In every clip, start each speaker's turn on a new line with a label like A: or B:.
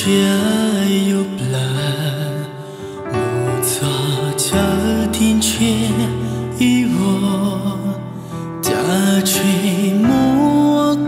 A: chia yêu là một giọt chờ tin chia yêu ta chỉ muốn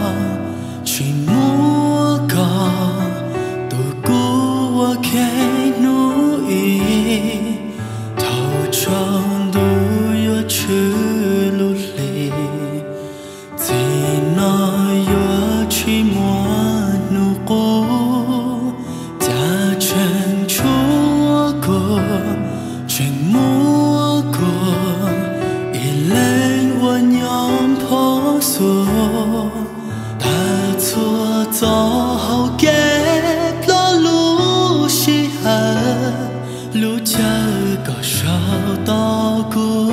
A: có tôi cố cái núi thâu trong đôi chữ lụt lì thì nói chỉ muốn nụ cố ta chẳng chúa cô chẳng mua cô ý lên qua nhóm phố xua ta thua gió hậu ghét lo lũ xì hà lũ chờ có sao to cũ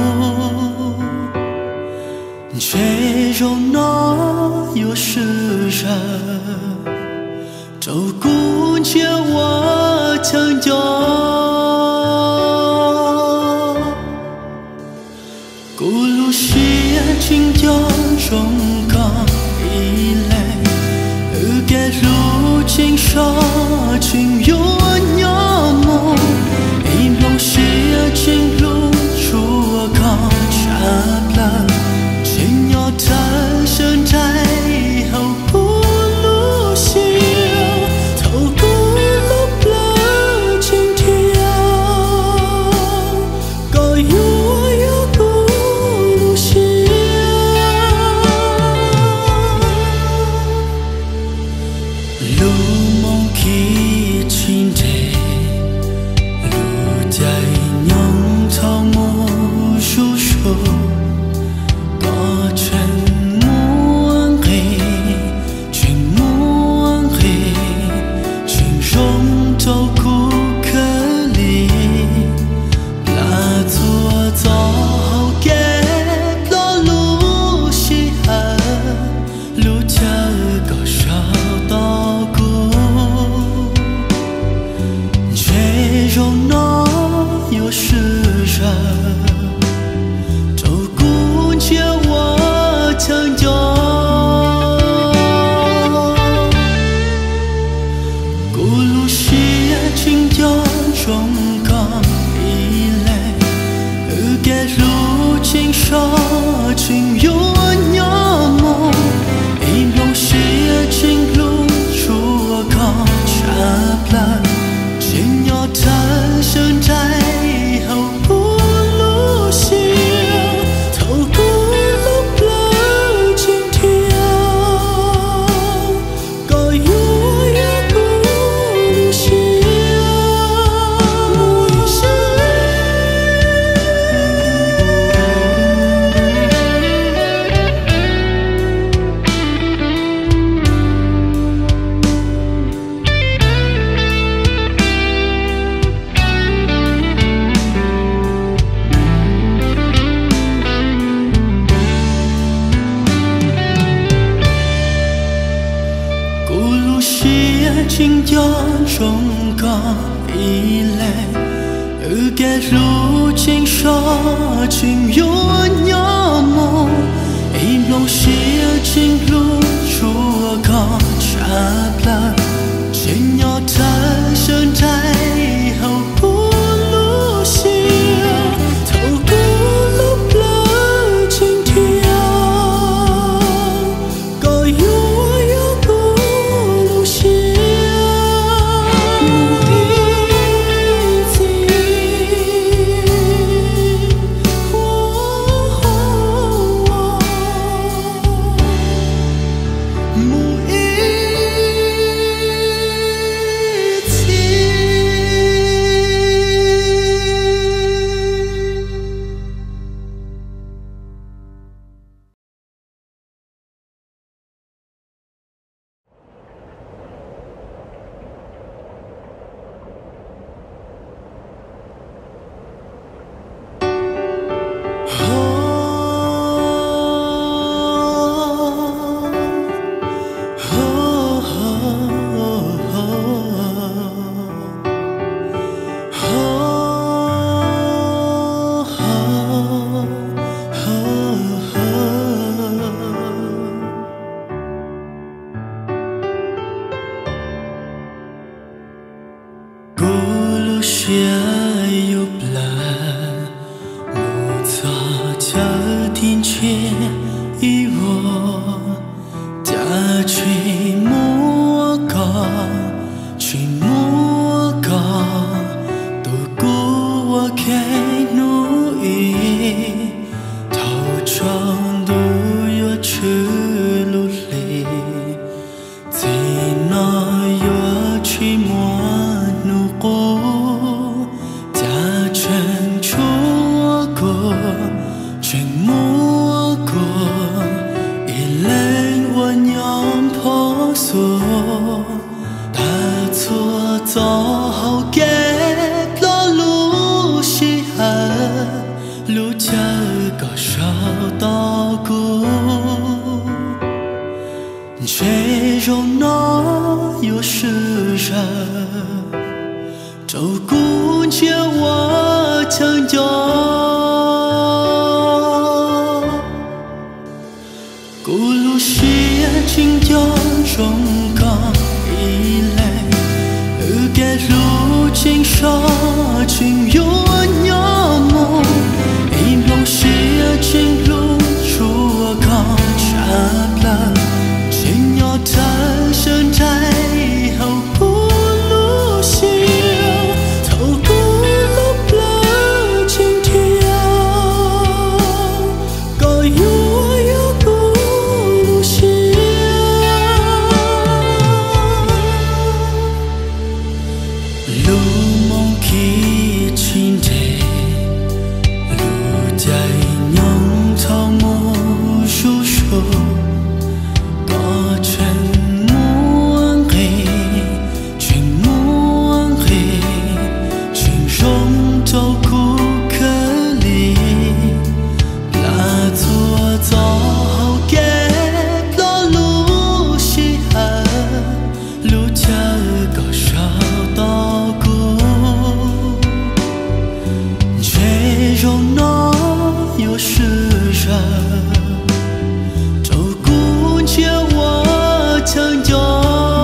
A: chế rong nó yêu sự ra trâu cũ chia hoa chân gió cũ lũ xia chính gió rong con ý lệ ghé lũ chính gió chính yêu nhỏ mồ im lòng xia chính lũ chúa con chạp lặng chính nhỏ ta sơn trái hậu cũ lũ xia thâu cũ lúc lỡ chính thiêng có yêu cũ lũ xia lũ mong khi chín đề lũ chạy nhông thao mô ru ru có chẳng muốn ghê chuyện rong trâu cũ khớ lì là thua gió hậu ghét lo lũ xì hà lũ chờ có sao to cũ chế rong nó yêu sự ra trâu cũ chia hoa chân gió cũ lũ xia chính gió trong con ý lệ ghé lũ chính gió chính yêu nhỏ mồ im lòng xia chính lũ chúa con chạp lặng chính nhỏ ta sơn trái hậu cũ lũ xia thâu cũ lúc lỡ chính thiêng có yêu cũ lũ xia cũ lũ xia chính gió trong con ý lệ ghé lũ chính gió chính yêu nhỏ mồ im lòng xia chính lũ chúa con chạp lặng chính nhỏ ta sơn trái hậu cũ lũ xia thâu cũ lúc lỡ chính thiêng có yêu cũ lũ xia mùi chỉ muốn có tôi của cái núi thâu trong đuôi chữ lụt lì chỉ nói chỉ muốn nụ cô cha chân chúa cô chân múa cô ý lên qua nhóm phố xua ta chua gió hậu kết lo lũ xì hà lũ chờ có sao to cô chế rong nó yêu sự ra trâu cuốn chia hoa chân gió cô lu xia chính gió rong con ý lệ kẻ lu chính gió chính yêu nhỏ mồ im lòng xia chính lu chúa con chát là chính nhỏ ta sơn trái hậu cô lu xia thâu cô lúc lỡ chính thiêu có yêu cô lu xia lu mong khi chín đề lu chạy nhông thao mô ru ru có chân muốn ghê chuyện rong trâu cũ khờ lì là thua gió hậu kết lo lũ xì hà lũ chờ có sao to cô chế rong nó yêu sự ra trâu cuốn chia hoa chân gió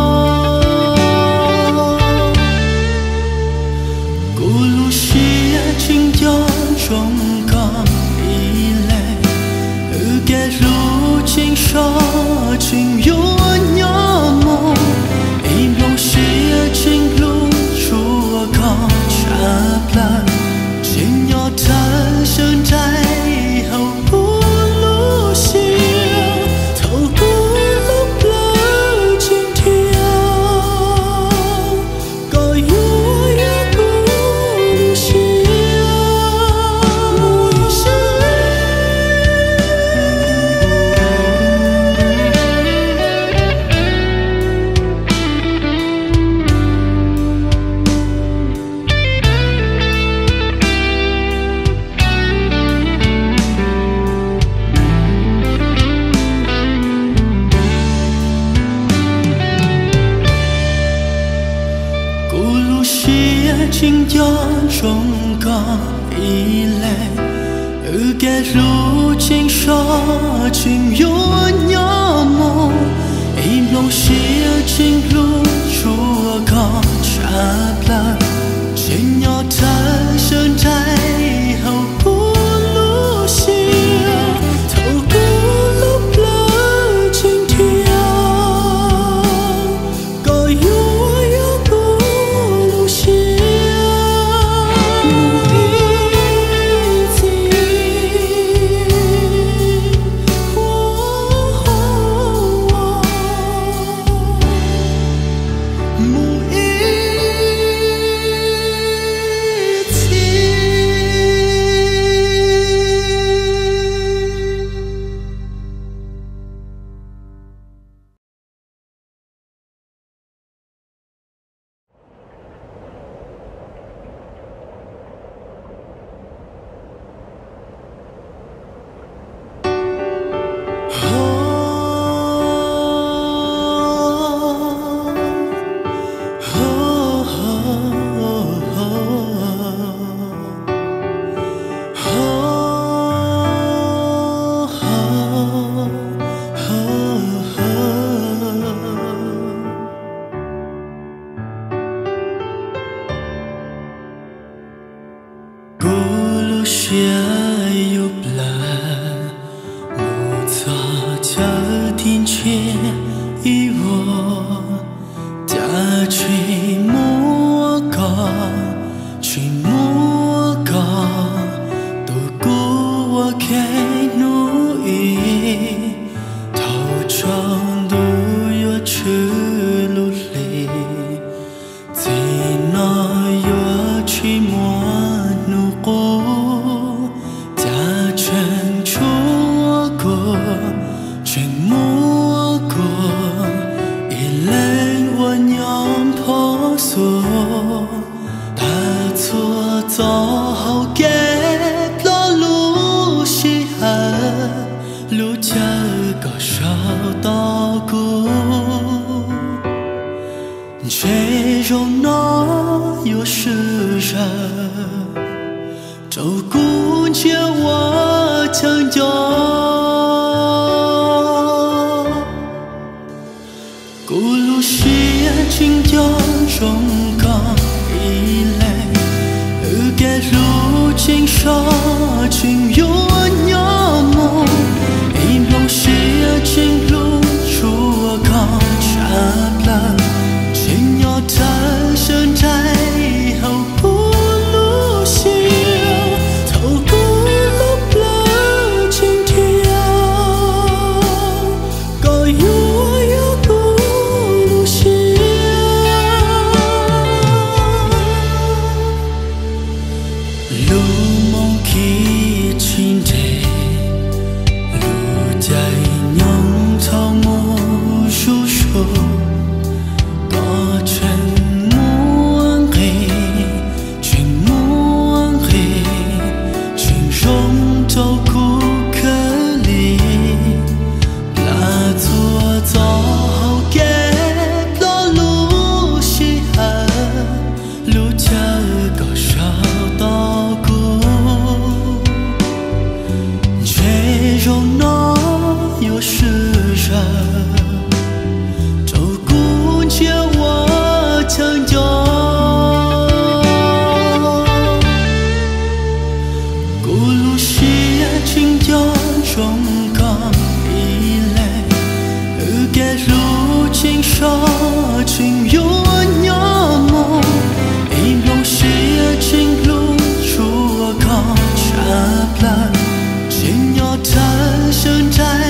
A: cô lu xia chính gió trong con ý lệ kẻ lu chính gió chính yêu nhỏ mồ im lòng xia chính lu chúa con chát là chính nhỏ ta sơn trái hậu cô lu xia thâu cô lúc lỡ chính thiêu có yêu cô lu xia cô lu xia chính gió trong con ý lệ kẻ lu chính gió chính yêu nhỏ mồ im lòng xia chính lu chúa con chát là chính nhỏ ta sơn trái hậu cô lu xia thâu cô lúc lỡ chính thiêu có yêu cô lu xia mùi gì hoa 少道过，却容纳有时人，照顾着我成长。古路是情家中港依赖，给路情沙情有鸟梦，一梦是情路出港插了，情要他生在后不路线，透过路了情天，高有有不路线，路梦起情天。在酿草木树树，高城木安黑，群木安黑，群容照顾可怜，拉左早给老路西汉，路家高烧到过，却容纳。有时人照顾着我成长，古路是情家中港依赖，给路情沙情有鸟梦，一梦是情路出港插了，情要他生在。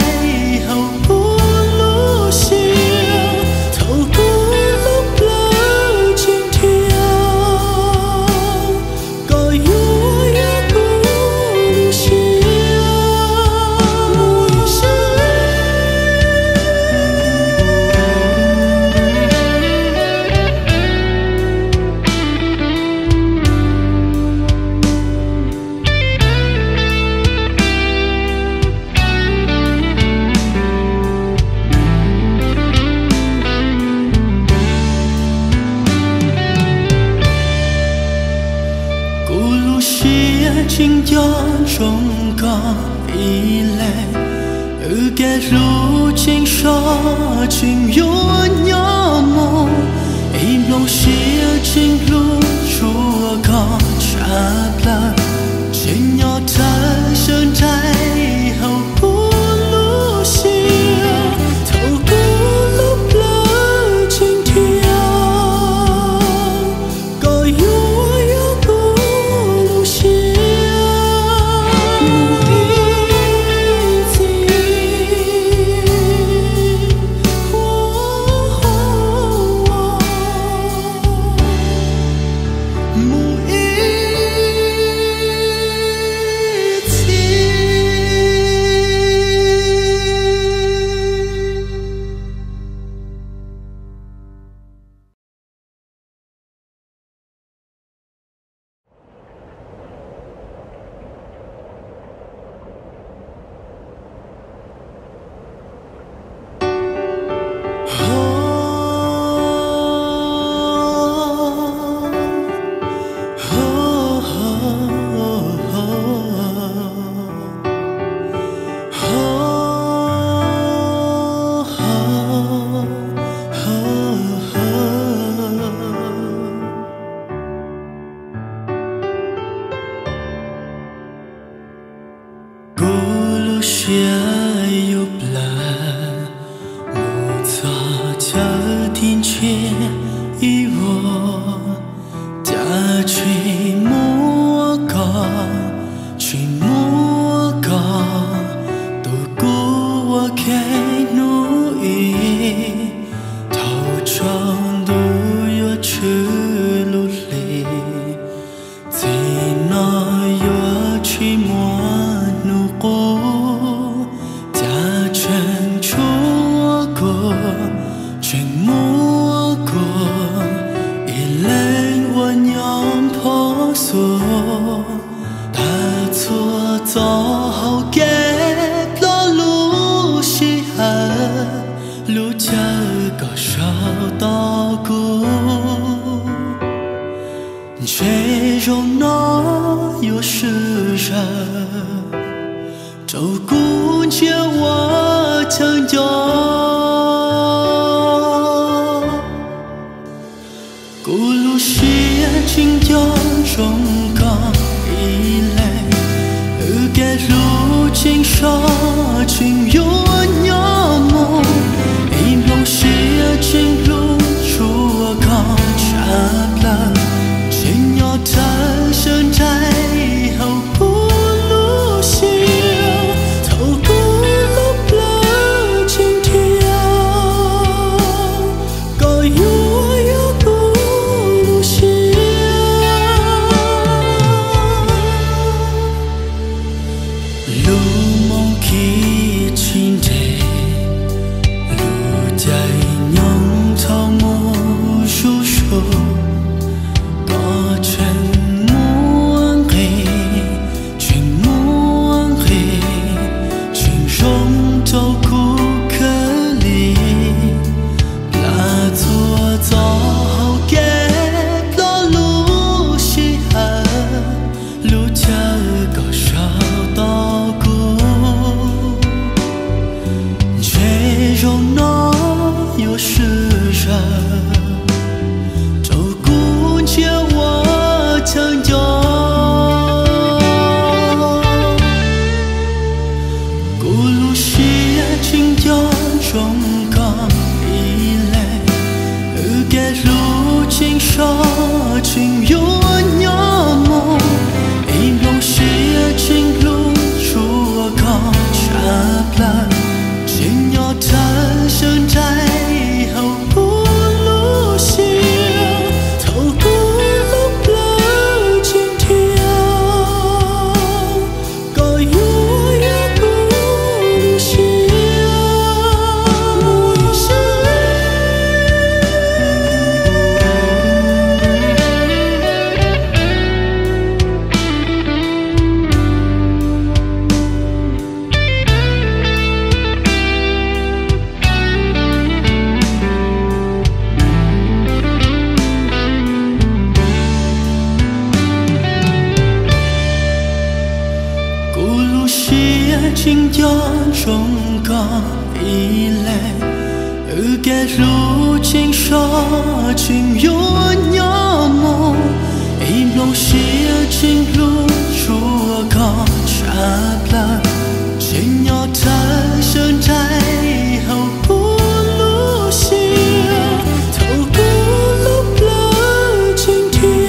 A: 情家中港依赖，给路情沙情有鸟梦，一梦是情路出港插了，情要他生在后不路线，透过路了情天，高有。木一起。 路家个少道过，这种那有时人，照顾着我成长。古路是情家中港一类，给路情沙情有鸟梦，一梦是情路出港查了，情要谈生在后不路线，透过路了情天，高有。路梦起青天，路在娘草木树树，高城木安黑，群木安黑，群容走苦可怜，那做早后给了路西汉，路家高少道。这种那有时人，照顾着我成长。古路是情家中港一类，给路情沙情有鸟梦，一梦是情路出港查了。情要谈生在后不路线，透过路了情天，高有不路线。情家中港一类，给路情沙情有鸟梦，一梦是情路出港查了，情要谈生在后不路线，透过路了情天，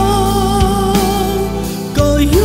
A: 高有。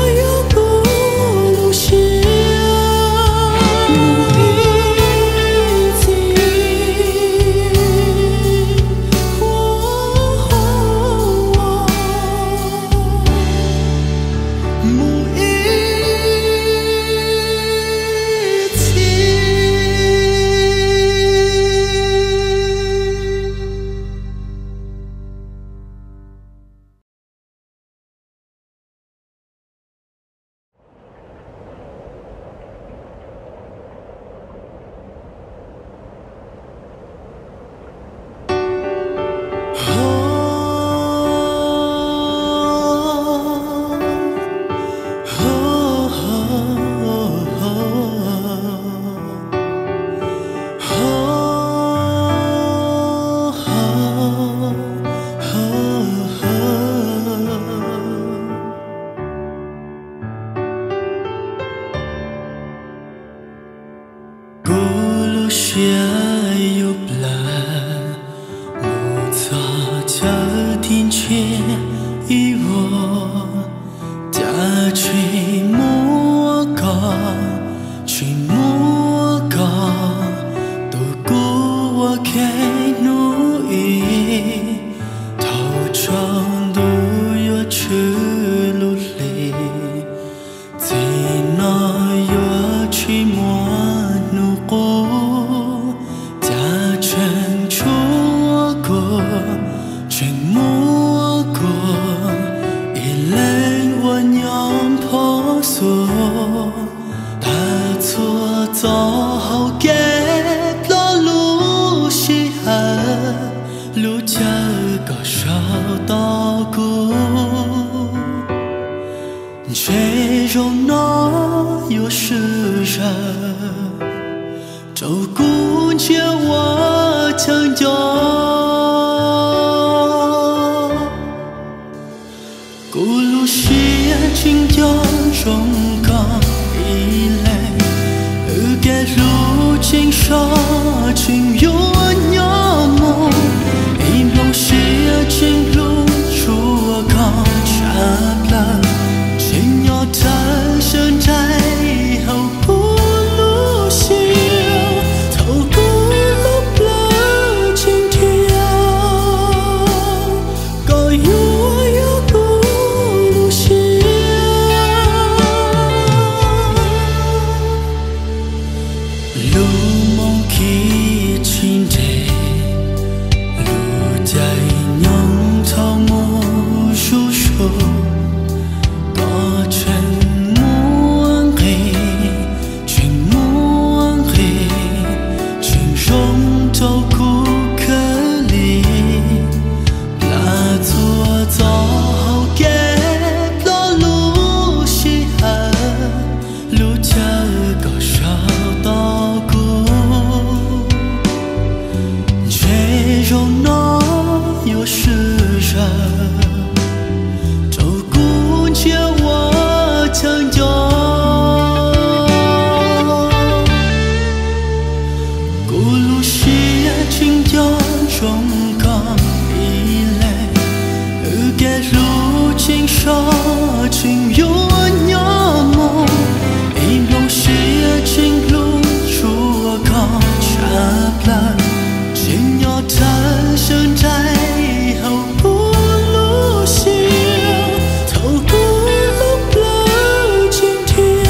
A: 有不来，木草家庭前一我，家去莫高，去莫高，都顾我开努力，头长都要去努力，最难要去莫努过。 照顾着我成长，古路是情家中港依赖，给路情沙情有鸟梦，一路是情路出港查了，情要他生在后不路西。情有鸟梦，一路是情路出港查了，情要他生在后不路西，透过路了今天，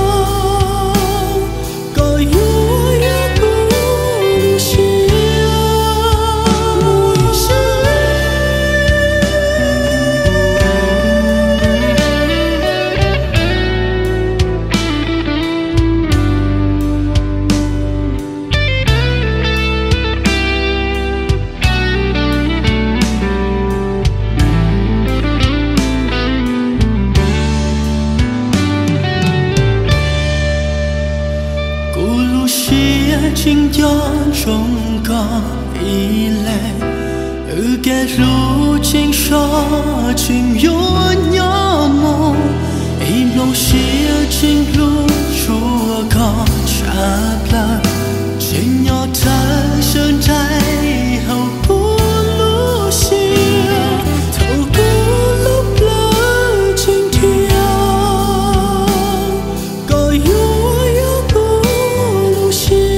A: 高有也不路西。情家中港依赖，给路情沙情有鸟梦，一路是情路出港查了，情要他生在后不路西，透过路了今天，高有也不路西。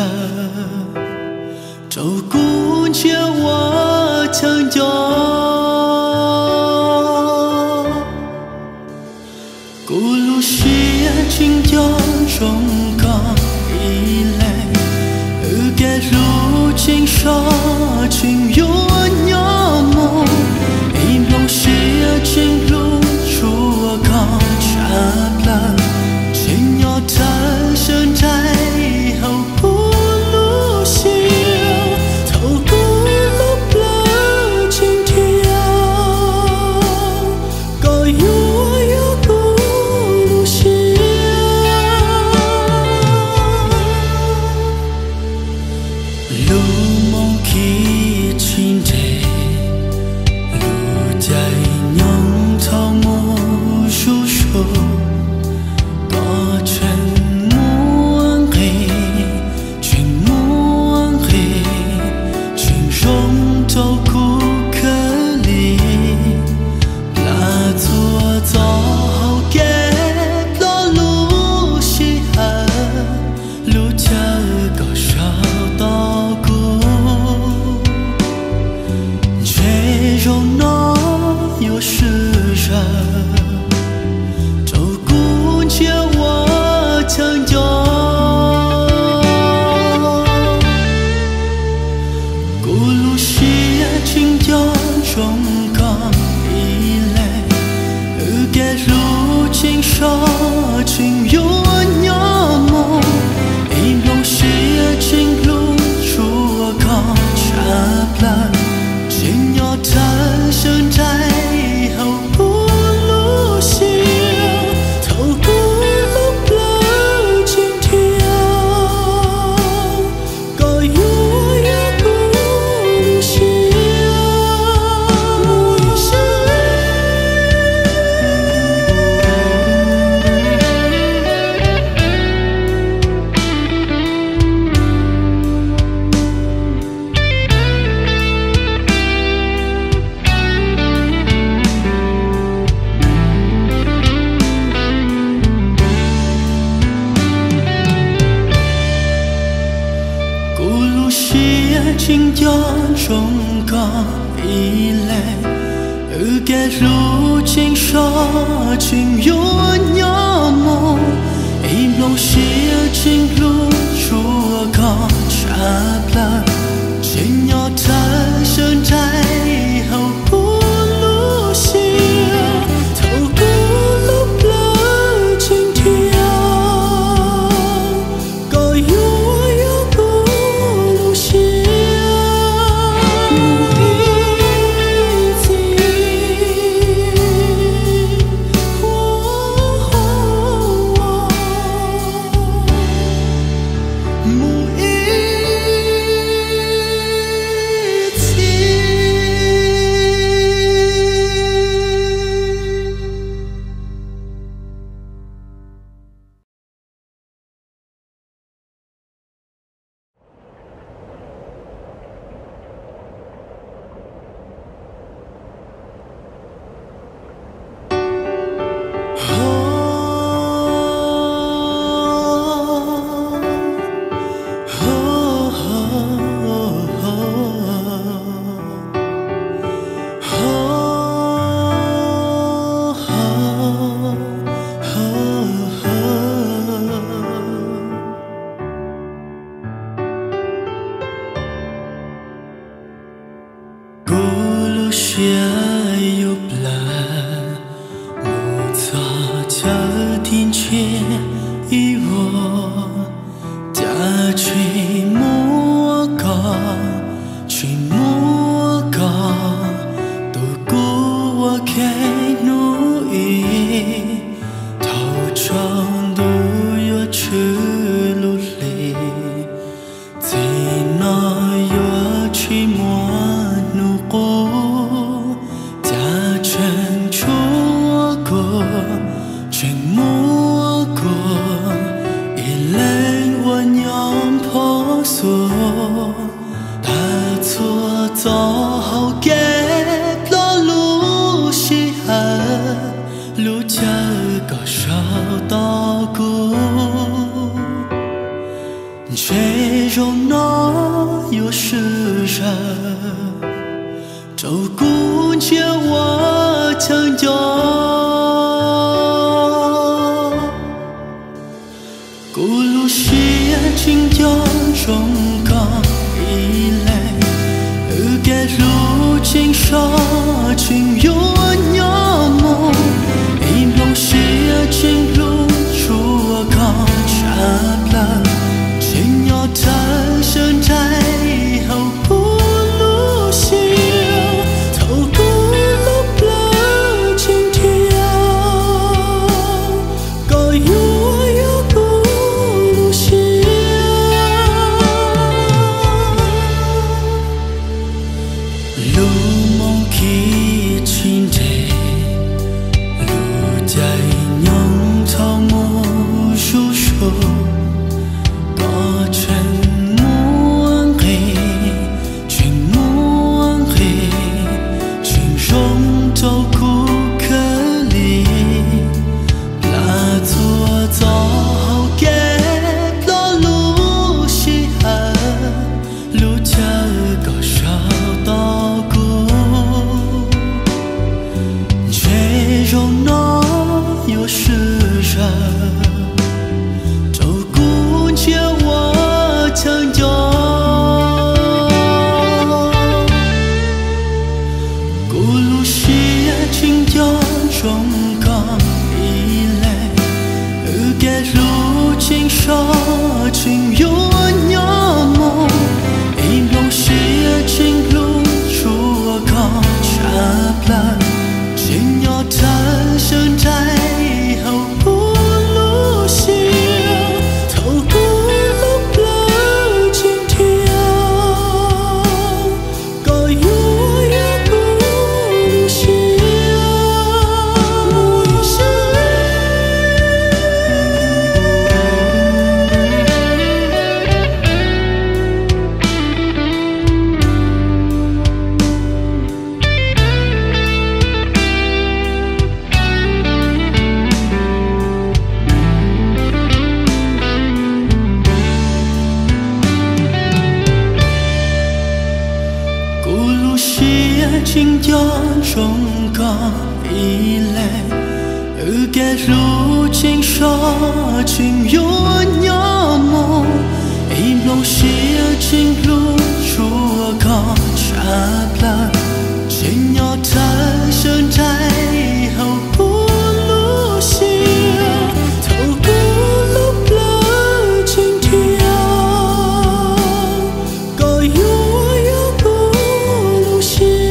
A: trâu cuốn chia hoa chẳng gió cô lu xia chính gió trong con ý lệ kẻ lu chính gió chính yếu nhỏ mồ im lòng xia chính lu chúa con chạm lần chính nhỏ ta sơn trái hậu cú lu xia thâu cú lúc lỡ chính thiêu có yếu yếu cú lu xia lu mong khi chín đề lu chạy nhông thao mô su su có chân muốn ghê chuyện muốn ghê chuyện rong trâu cú khờ lì là chùa gió hậu ghé lo lu xì hà lu chờ có sao to cú chế rong nó yêu sự ra trâu cuốn chia hoa chẳng gió cô lu xia chính gió trong con ý lệ kẻ lu chính gió chính yếu nhỏ mồ im lòng xia chính lu chúa con chạm lần chính nhỏ ta sơn trái hậu cú lu xia thâu cú lúc lỡ chính thiêu có yếu yếu cú lu xia lu xia cô lu xia chính gió trong con ý lệ kẻ lu chính gió chính yếu nhỏ mồ im lòng xia chính lu chúa con chạm lần chính nhỏ ta sơn trái hậu cú lu xia thâu cú lúc lỡ chính thiêu có yếu yếu cú lu xia cô lu xia yêu là một giọt chờ thiên chia yêu đã chỉ mua có tôi cố cái núi thâu trong đôi chữ lu lì chỉ nói yêu chỉ muốn nụ cô đã chân chúa cô chuyện mua cô ý lên qua nhóm phố xua ta chua gió hậu ghé lo lu xì hà lu chờ có sao to cô chế 容哪有是人，照顾着我成长。古路是情家中港一类，给路情沙情有鸟梦，一梦是情路出港查了，情要谈生在后不路西，透过路不情天，高有有不路西，路梦起情的，路在娘草木树树。情有鸟梦，一梦是情路出港查了，情要谈生在后不路西，透过路不情天，高有有不路西。情家中港一类，给路情沙情有鸟梦，一梦是情路出港查了，情要谈生在后不路西，透过路不情天，高有有不路西。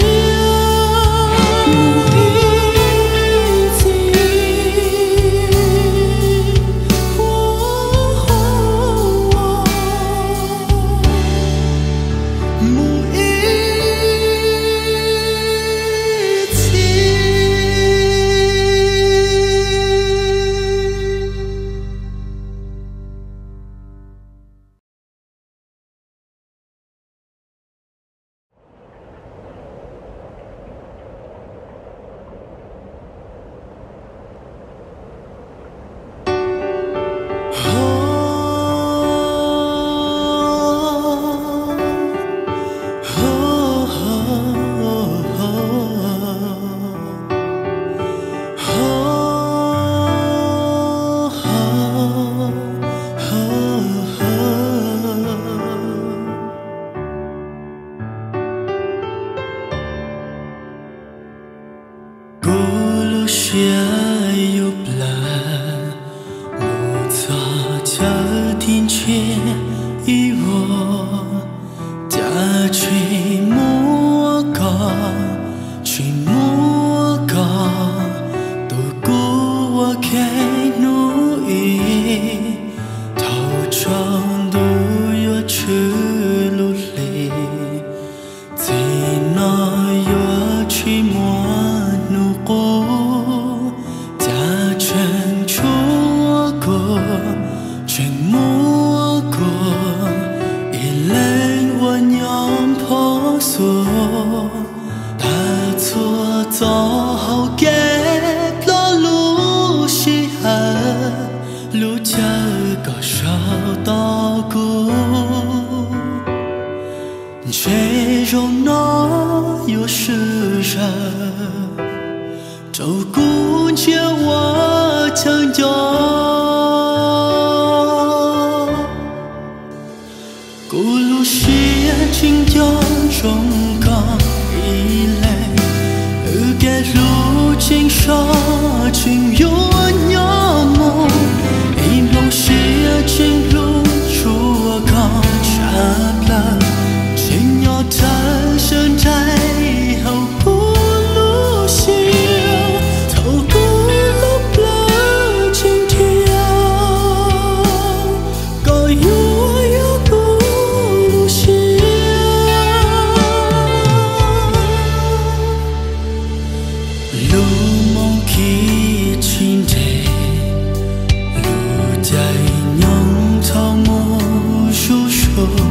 A: 路家高烧稻谷。 热，照顾着我成长。古路是情调中港依赖，给路情沙情有鸟梦，一梦是情路出港查了，情要它生在后不路线，透过路了情调，高有不路线，路梦起情的，路在娘草木树树。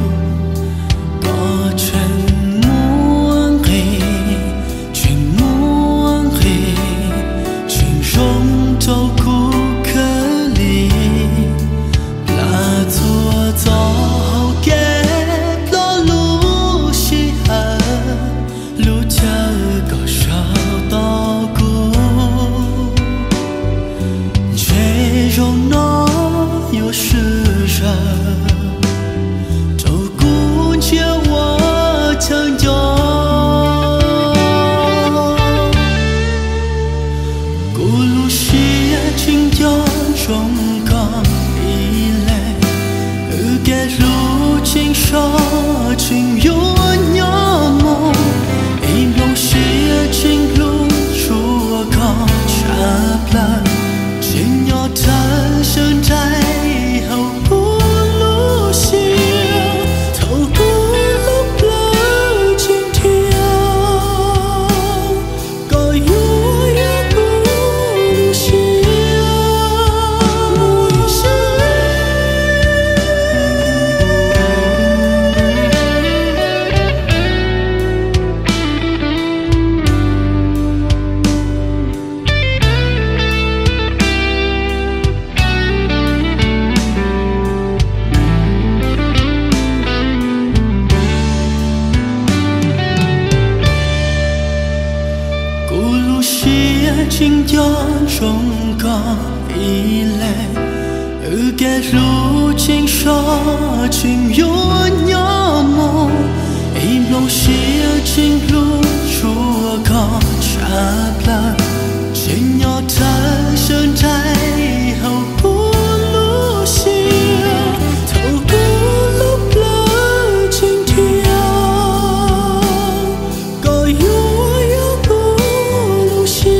A: 情有鸟梦，一梦是情路出港查了，情要它生在后不路线，透过路了情调，高有不路线。情调中港依赖，给路情沙情有鸟梦，一梦是情路出港查了，情要它生在后不路线，透过路了情调，高有不路线。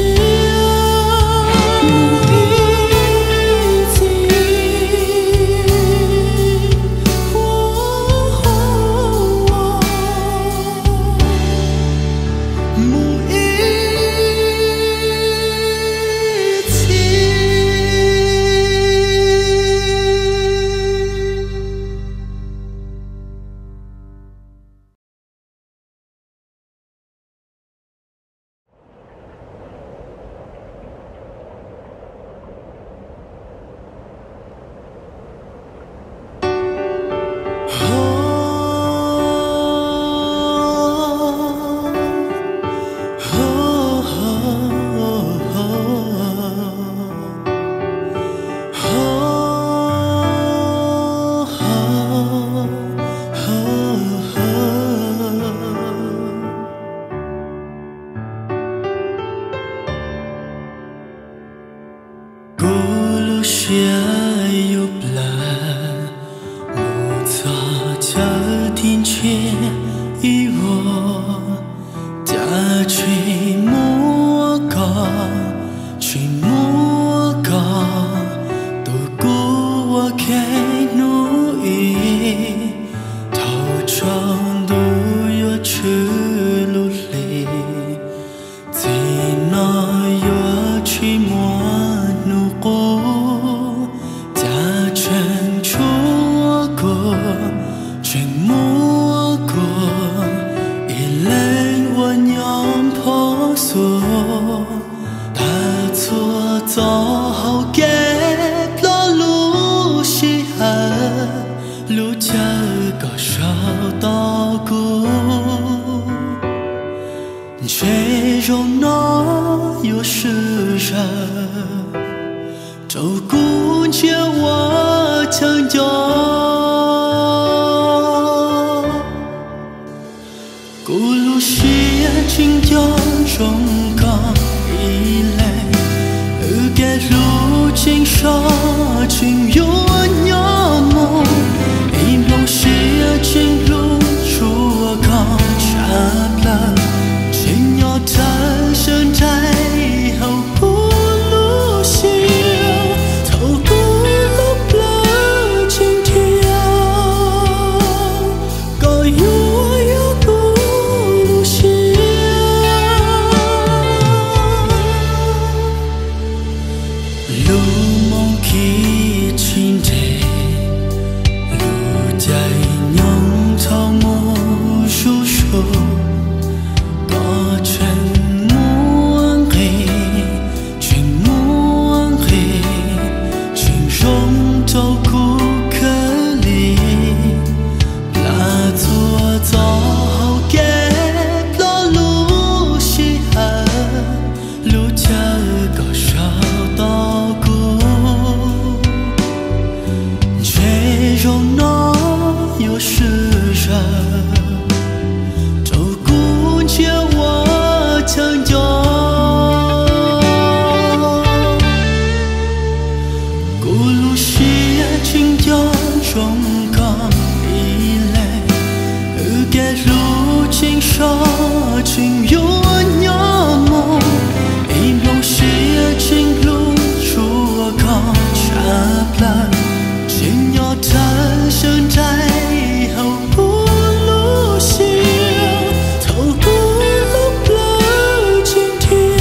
A: 情莫过，一泪我娘破。 容哪有是人，照顾着我成长。咕噜是情家中港一类，给路情沙情有鸟梦，一梦是情路出港差了，情要太深太后不路西，透过路了情天，高有。情有鸟梦，一梦是情路出港差了，情要太深太后不路西，透过路了情天，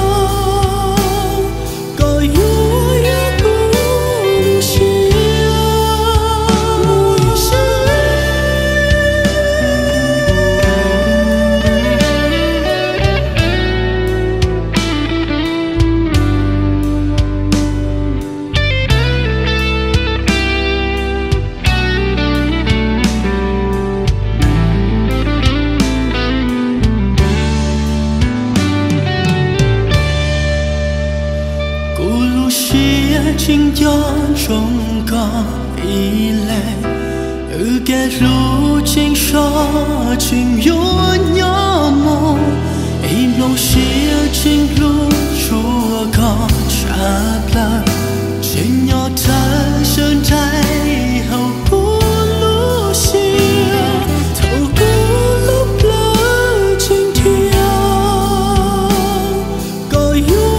A: 高有不路西。情家中港一类，给路情沙情有鸟梦，一梦是情路出港差了，情要太深太后不路西，透过路了情天，高有。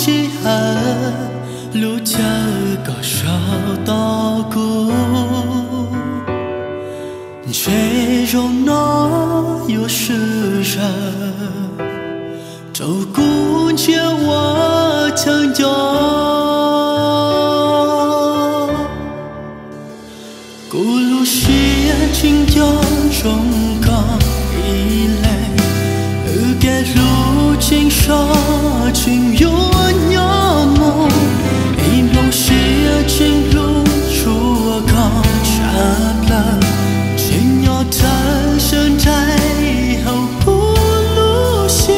A: 路家高烧稻谷。 照顾着我成长。古路是情家中港以来，给路情沙情有鸟梦，一梦是情路出港查了，情要他生在后不路西。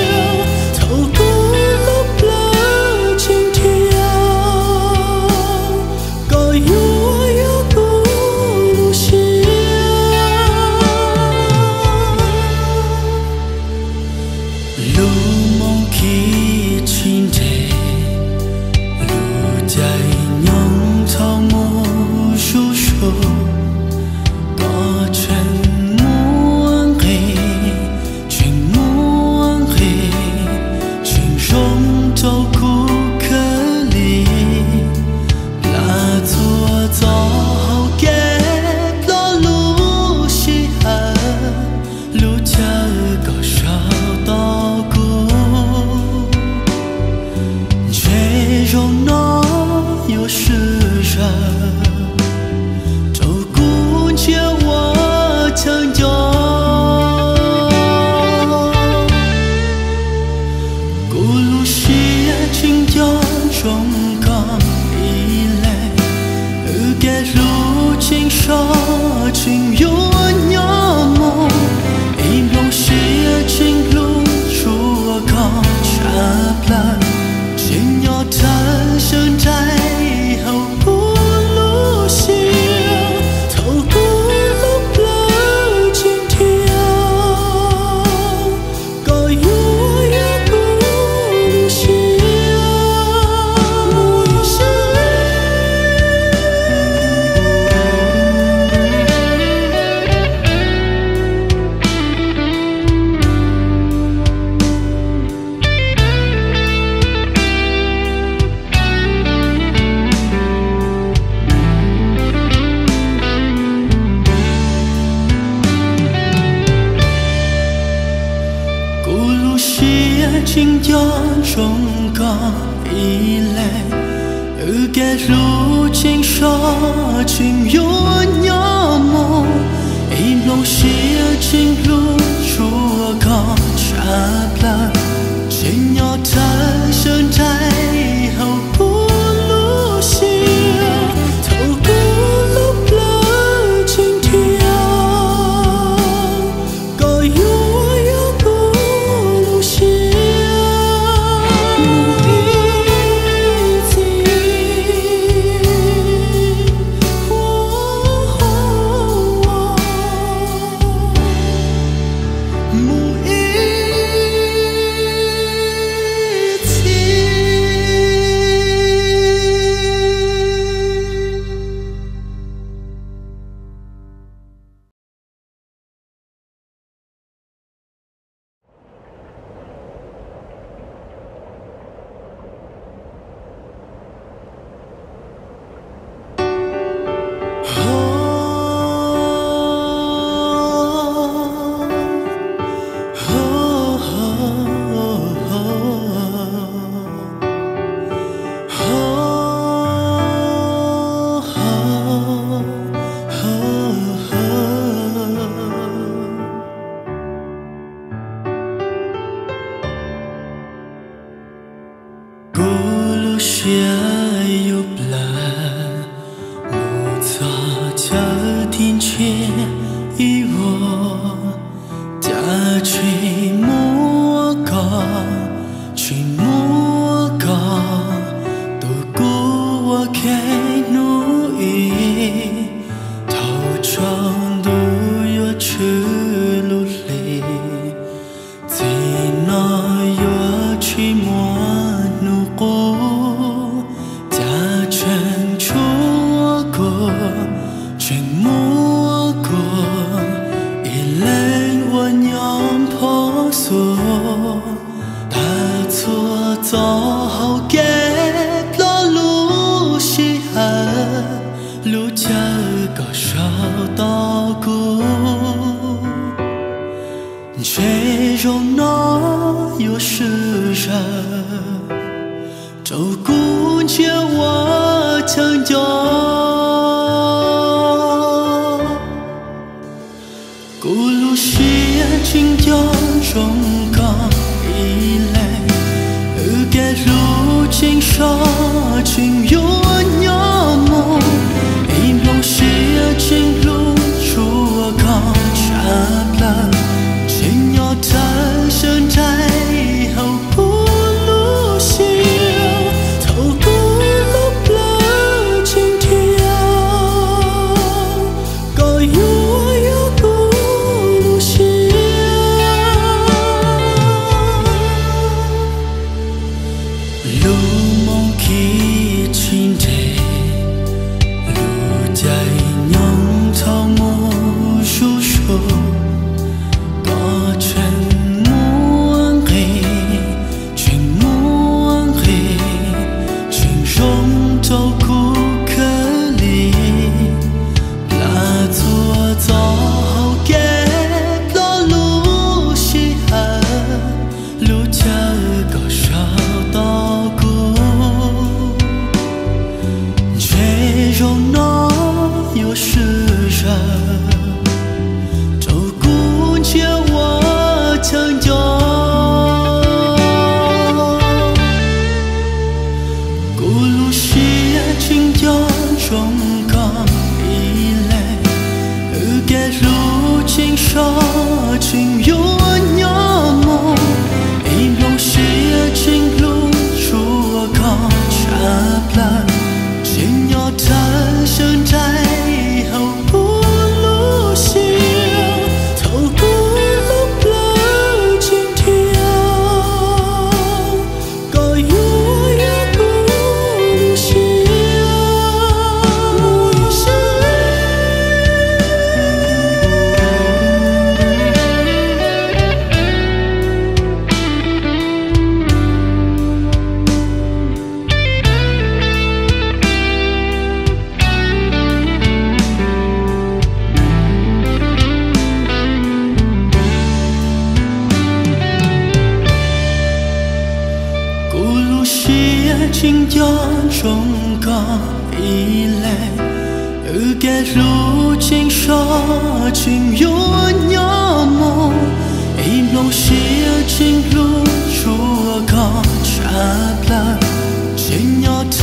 A: 情有鸟梦，一梦是情路出港查了，情要他生在后不路西，透过路了今天，高有也不路西。情家中港以来，给路情沙情有鸟梦，一梦是情路出港查了，情要他生在后不路西，透过路了今天，高有也不路西。谁容纳有时 chia hoa chẳng gió cô lu xia chính gió trong con ý lệ kẻ lu chính gió chính yếu nhỏ mồ im lòng xia chính lu chúa con chạm lần chính nhỏ ta sơn trái hậu cô lu xia thâu cô lúc lỡ chính thiêng có yếu cô lu xia lu mong khi chín thể lu chạy nhong thao mô su su có chân muôn khi chuyện muôn khi chuyện rong trâu cu khờ lì là thua gió hậu kép lo lu xì hà lu chờ có sao to cu chế rong nó yêu sự ra trâu cu chia hoa chẳng gió cô lu xia chính gió trong con ý lệ kẻ lu chính gió chính yếu nhỏ mồ im lòng xia chính lu chúa con chạm lần chính nhỏ ta sơn trái hậu cô lu xia thâu cô lúc lỡ chính thiêng có yếu cô lu xia cô lu xia chính gió trong con ý lệ kẻ lu chính gió chính yếu nhỏ mồ im lòng xia chính lu chúa con chạm lần chính nhỏ